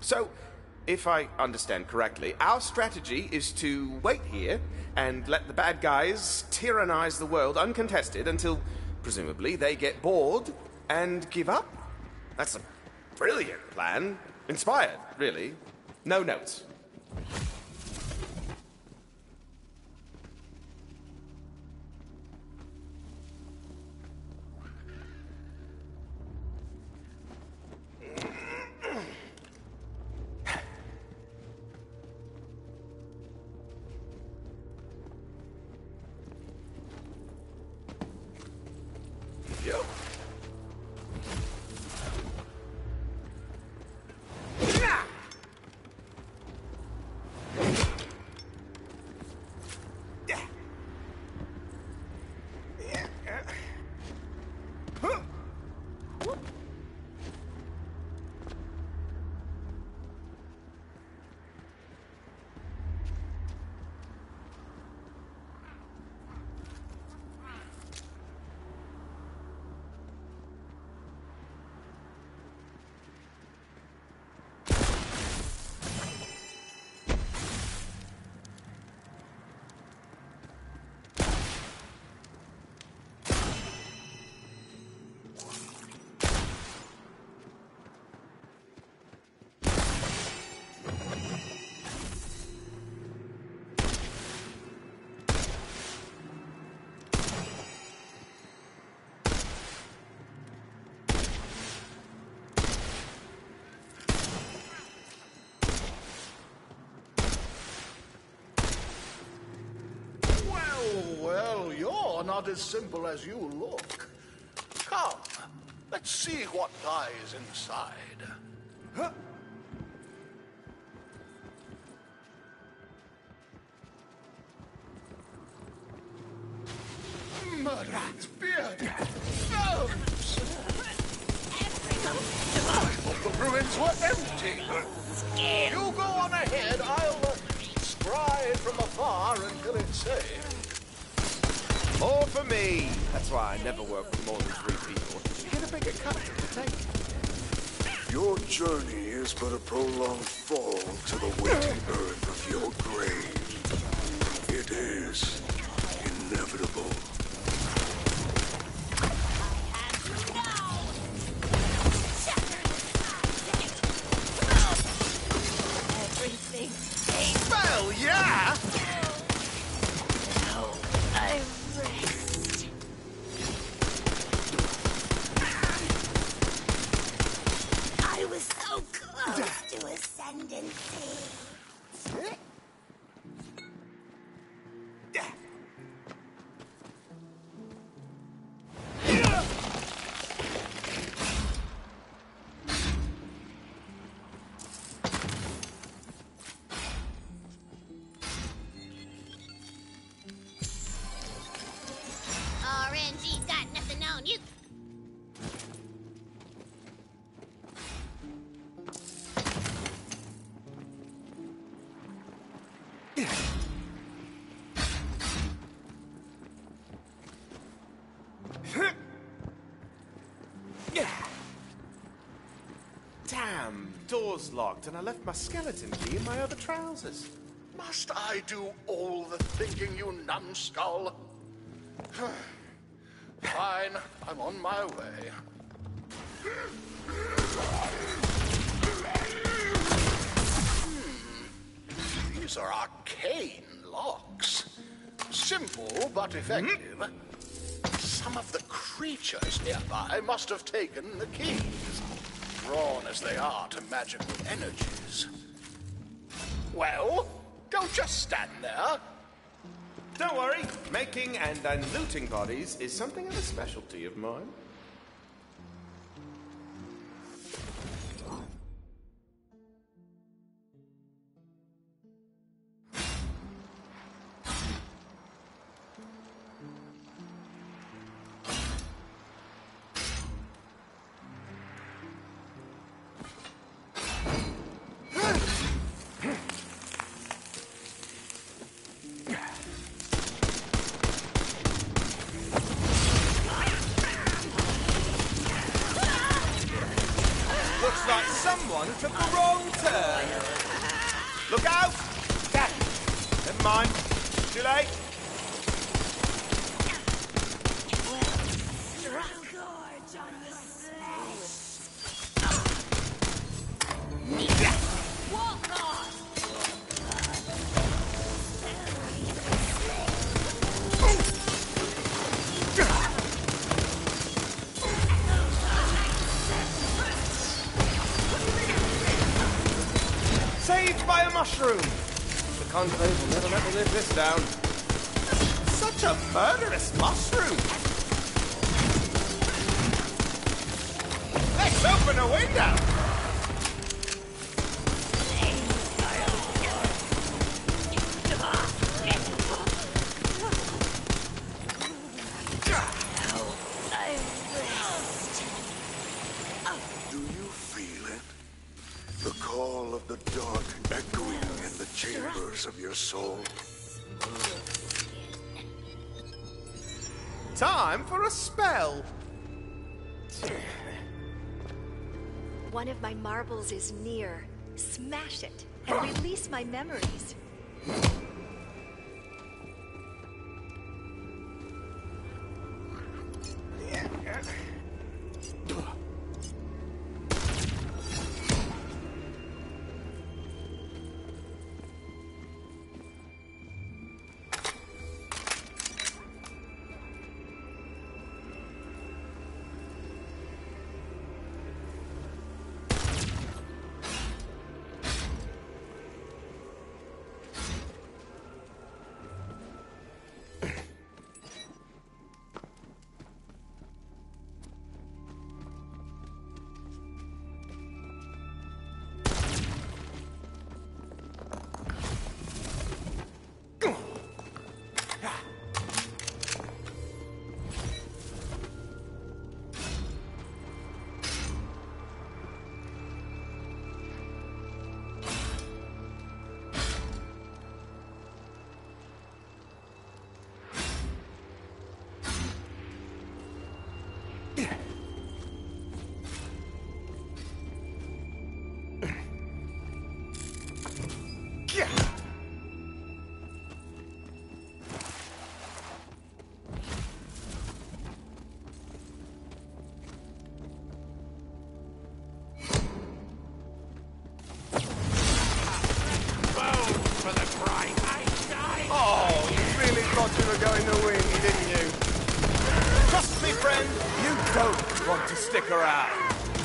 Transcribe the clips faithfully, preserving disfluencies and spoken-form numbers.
So, if I understand correctly, our strategy is to wait here and let the bad guys tyrannize the world uncontested until, presumably, they get bored and give up? That's a brilliant plan. Inspired, really. No notes. Not as simple as you look. Come, let's see what lies inside. Huh? Murderous beard! No! I thought the ruins were empty. You go on ahead, I'll uh, scry from afar until it's safe. More for me! That's why I never work with more than three people. You get a bigger cut to take. Your journey is but a prolonged fall to the waiting earth of your grave. It is inevitable. Everything. Well, yeah! No, I rest. I was so close to ascendancy. R N G's got nothing on you. Damn, door's locked and I left my skeleton key in my other trousers. Must I do all the thinking, you numbskull? Fine, I'm on my way. Hmm. These are arcane locks. Simple but effective. Hmm? Some of the creatures nearby must have taken the keys, drawn as they are to magical energies. Well, don't just stand there. Don't worry, making and then looting bodies is something of a specialty of mine. Looks like someone took the wrong turn. Look out! Dad! Never mind. Too late. Saved by a mushroom! The Conclave will never let me live this down. Such a murderous mushroom! Let's open a window! Do you feel it? The call of the dark echoing in the chambers of your soul. Time for a spell! One of my marbles is near. Smash it and release my memories. Oh, you really thought you were going to win, didn't you? Trust me, friend, you don't want to stick around.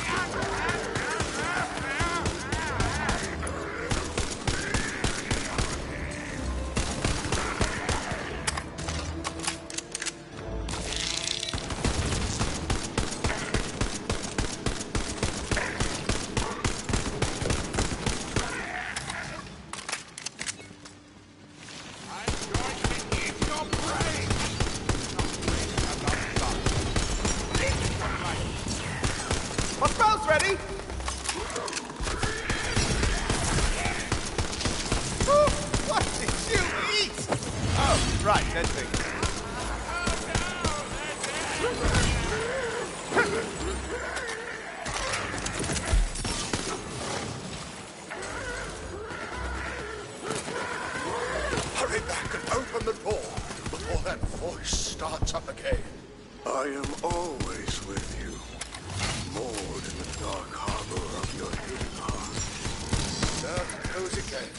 My spell's ready! Ooh, what did you eat? Oh, right, that thing. Hurry back and open the door before that voice starts up again. I am always with you, moored in the dark harbor of your hidden heart. There goes again.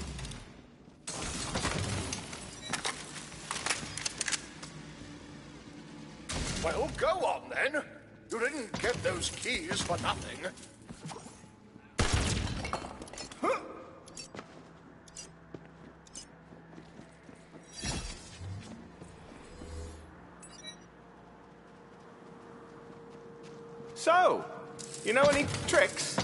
Well, go on then. You didn't get those keys for nothing. So, you know any tricks?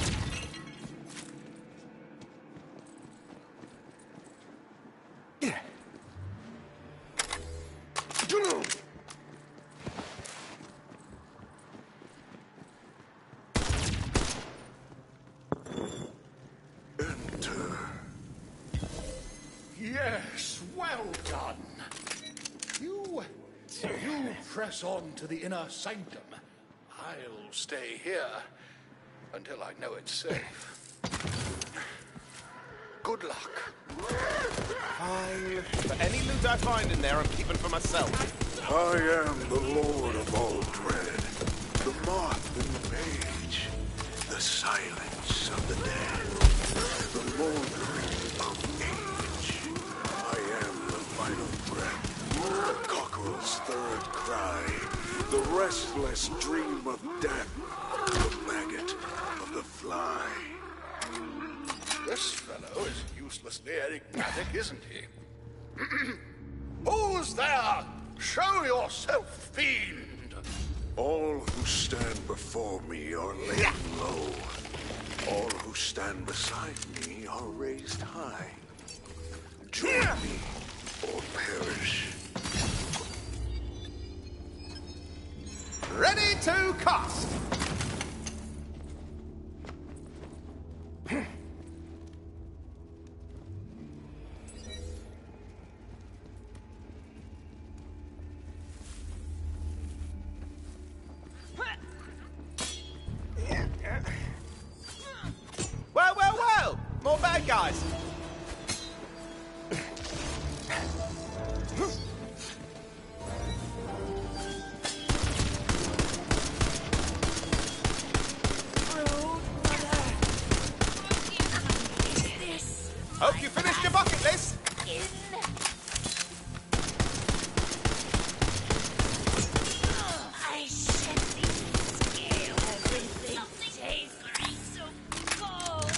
Enter. Yes, well done. You, you press on to the inner sanctum. I'll stay here. until I know it's safe. Good luck. Fine. But any loot I find in there, I'm keeping for myself. I am the Lord of all dread, the moth in the page, the silence of the dead, the mouldering of age. I am the final breath, the cockerel's third cry, the restless dream of death, the maggot of the fly. This fellow is uselessly enigmatic, isn't he? Who's there? Show yourself, fiend! All who stand before me are laid low. All who stand beside me are raised high. Join me or perish. Ready to cast! Well, well, well! More bad guys! Hope you finished your bucket list! I should be scared. Everything tastes so cold.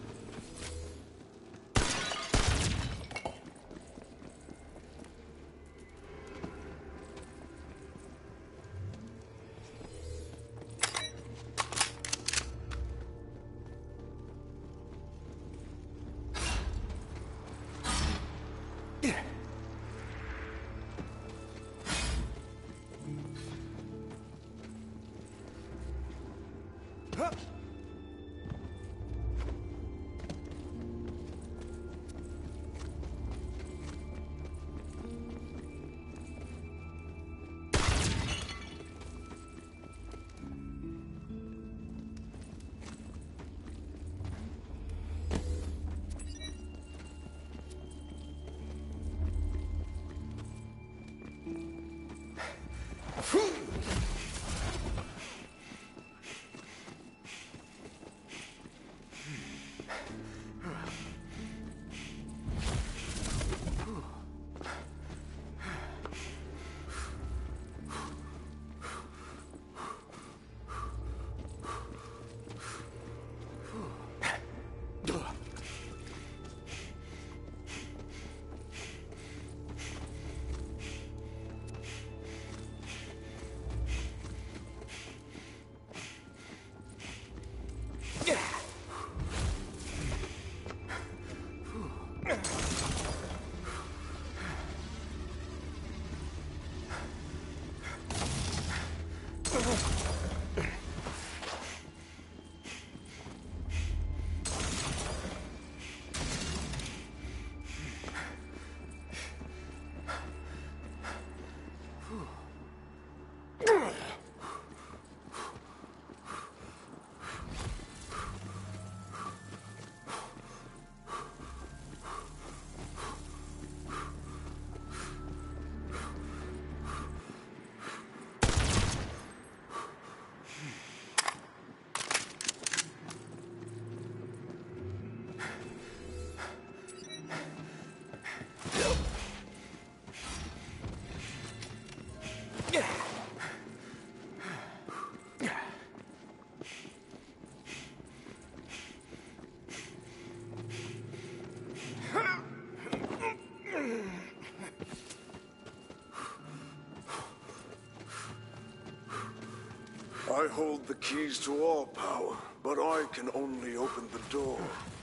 I hold the keys to all power, but I can only open the door.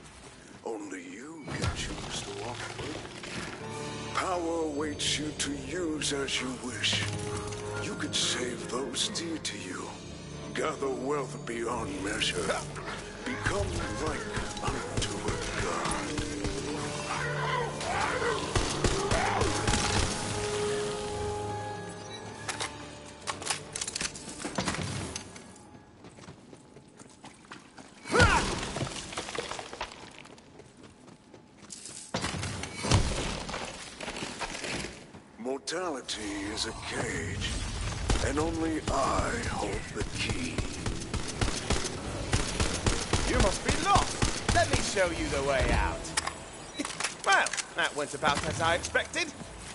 Only you can choose to walk through. Power awaits you to use as you wish. You could save those dear to you, gather wealth beyond measure, become like unto a god. is a cage, and only I hold the key. You must be lost. Let me show you the way out. Well, that went about as I expected.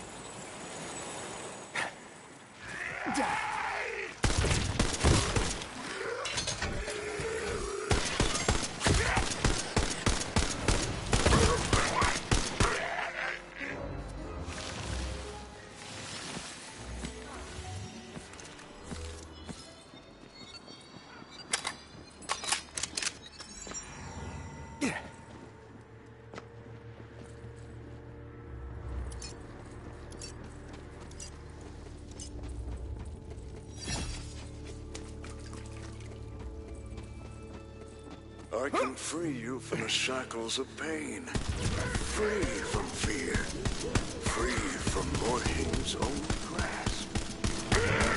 I can free you from the shackles of pain. Free from fear. Free from Morhaine's own grasp.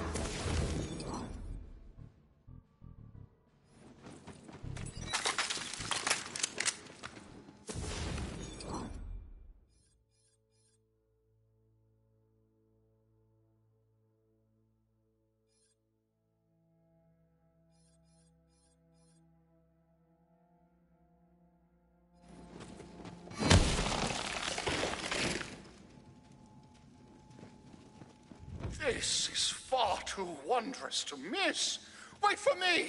This is far too wondrous to miss. Wait for me!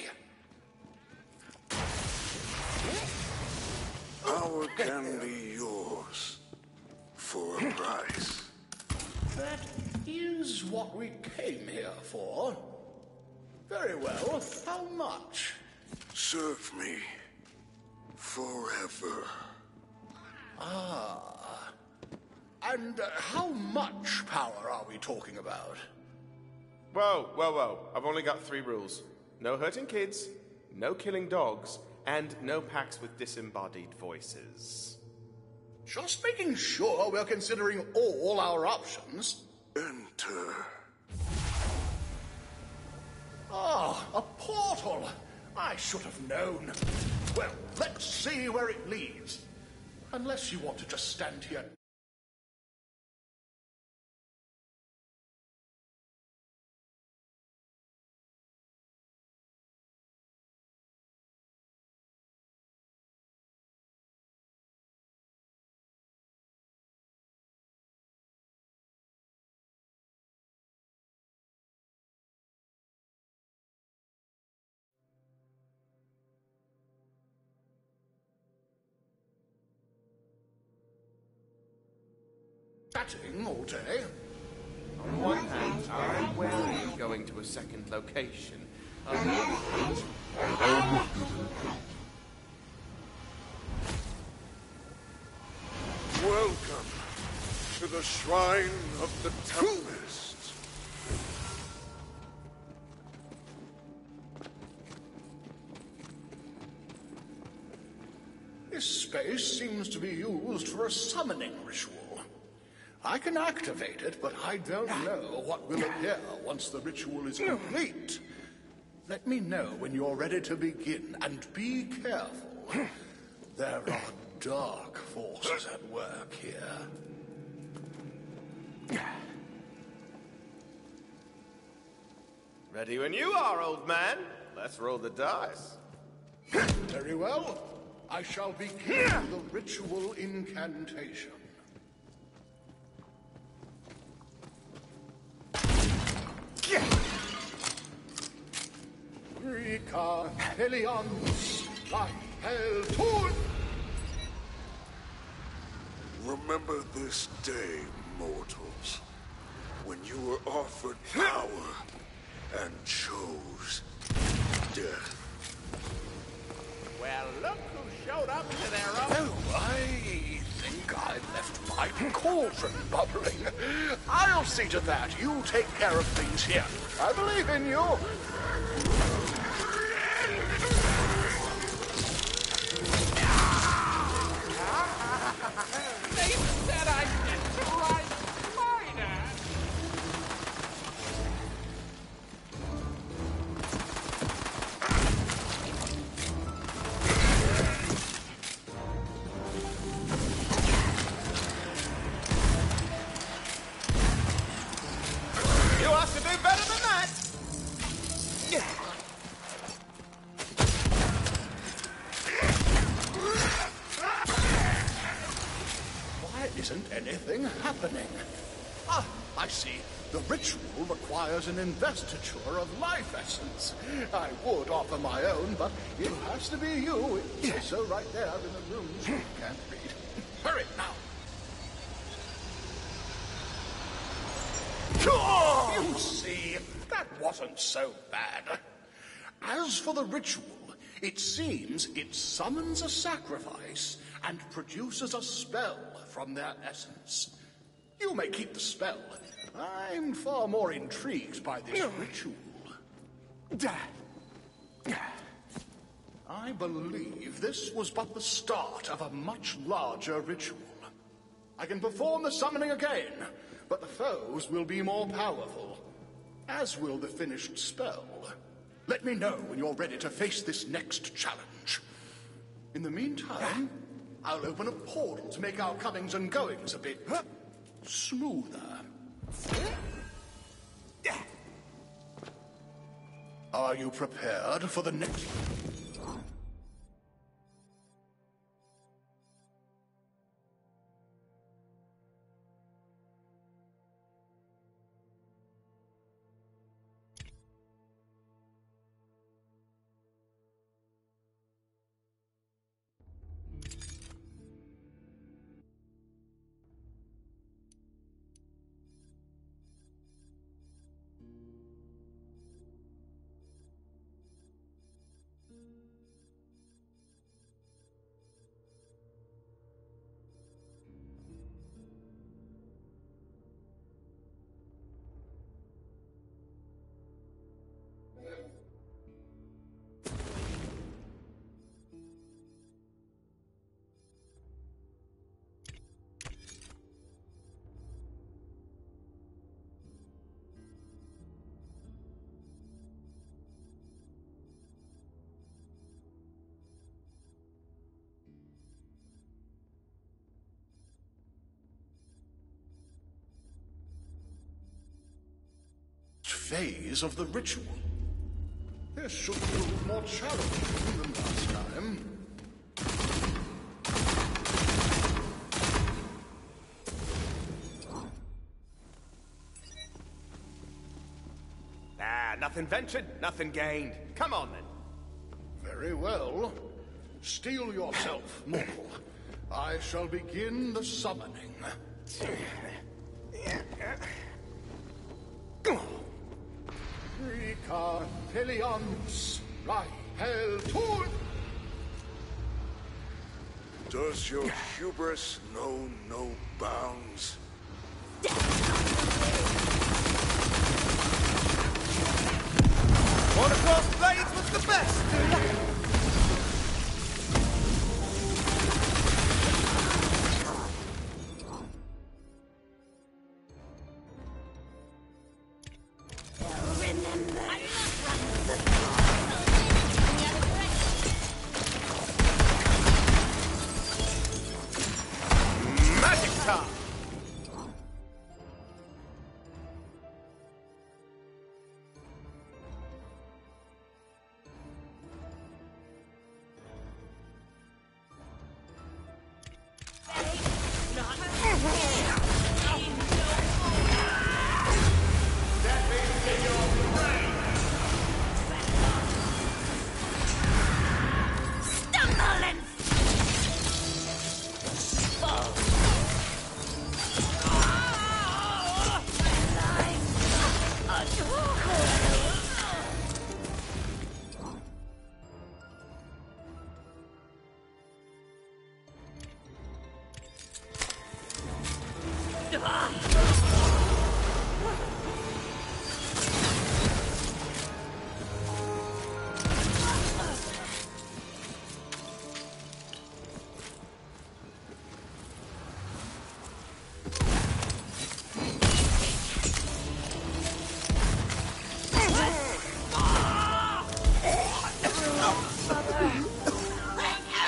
Power can be yours. For a price. That is what we came here for. Very well. How much? Serve me. Forever. Ah. And uh, how much power are we talking about? Whoa, whoa, whoa. I've only got three rules. No hurting kids, no killing dogs, and no pacts with disembodied voices. Just making sure we're considering all our options. Enter. Ah, a portal! I should have known. Well, let's see where it leads. Unless you want to just stand here. Chatting all day. On one hand, I'm wary of going to a second location. On the other hand, Welcome to the Shrine of the Tempest. This space seems to be used for a summoning ritual. I can activate it, but I don't know what will appear once the ritual is complete. Let me know when you're ready to begin, and be careful. There are dark forces at work here. ready when you are, old man. Let's roll the dice. Very well. I shall begin the ritual incantation. Rika Helions, Laheltun. Remember this day, mortals, when you were offered power and chose death. Well, look who showed up to their own. Oh, I think I left my cauldron bubbling. I'll see to that. You take care of things here. I believe in you. They said I didn't try spider. anything happening. Ah, I see. The ritual requires an investiture of life essence. I would offer my own, but it has to be you. It says so right there in the runes you can't read. Hurry, now. You see, that wasn't so bad. As for the ritual, it seems it summons a sacrifice and produces a spell from their essence. You may keep the spell. I'm far more intrigued by this ritual. I believe this was but the start of a much larger ritual. I can perform the summoning again, but the foes will be more powerful, as will the finished spell. Let me know when you're ready to face this next challenge. In the meantime, I'll open a portal to make our comings and goings a bit smoother. Are you prepared for the next... phase of the ritual. This should prove more challenging than last time. Ah, nothing ventured, nothing gained. Come on, then. Very well. Steel yourself, mortal. I shall begin the summoning. Rica Pelions, Rahel Tur. Does your hubris know no bounds? Watercross Blades was the best!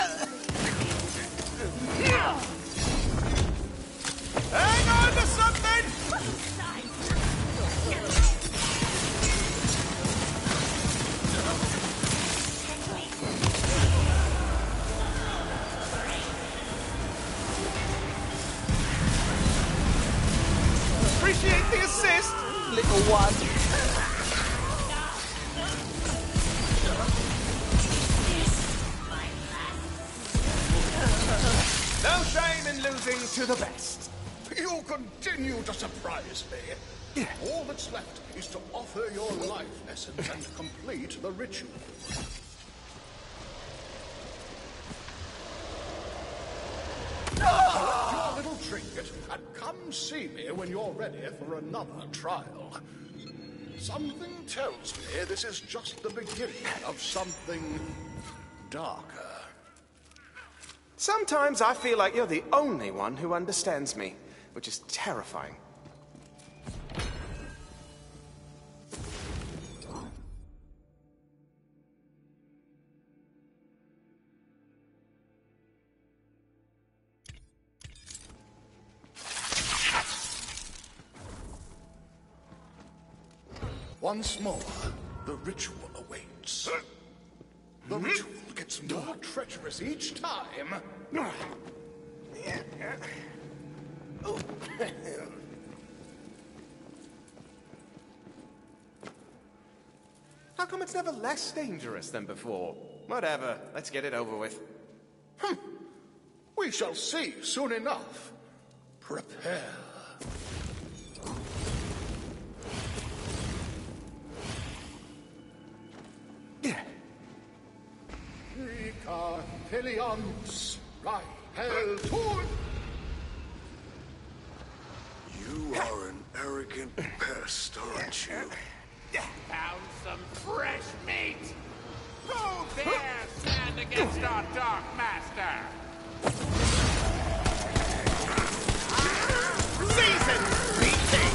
Hang on to something! one. No shame in losing to the best. You continue to surprise me. All that's left is to offer your life essence and complete the ritual. Collect your little trinket and come see me when you're ready for another trial. Something tells me this is just the beginning of something darker. Sometimes I feel like you're the only one who understands me, which is terrifying. Once more, the ritual awaits. The ritual gets more treacherous each time. How come it's never less dangerous than before? Whatever, let's get it over with. Hmm. We shall see soon enough. Prepare. Rica Pelions, Rahel Tun. You are an arrogant pest, aren't you? Found some fresh meat! Who dares stand against our Dark Master? Season beating!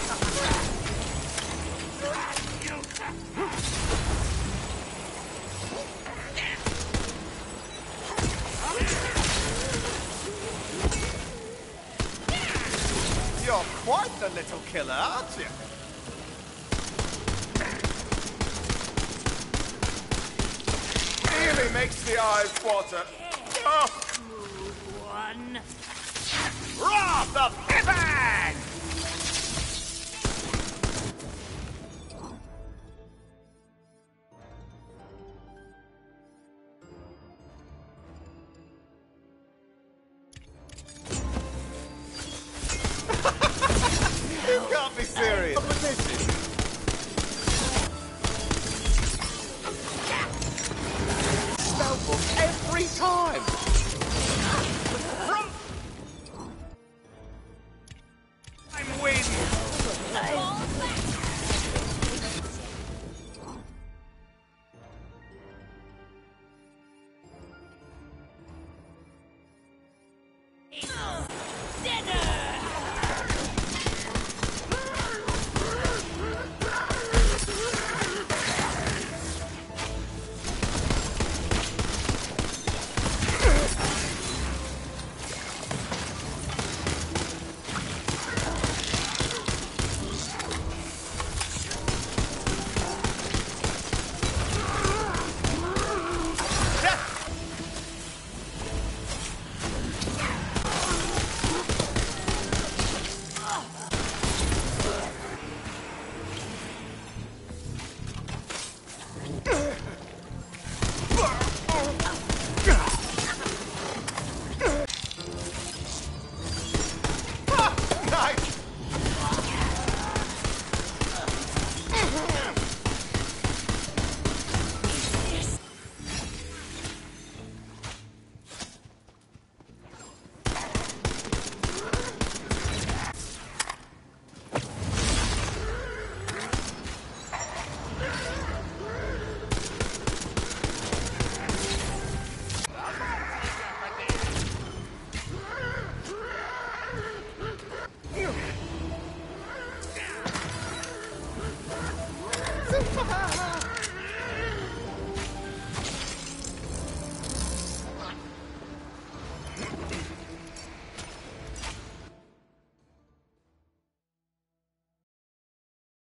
You're quite the little killer, aren't you? Really makes the eyes water. Oh. Smooth one. Wrath of Heaven! You can't be serious. Spellbook every time.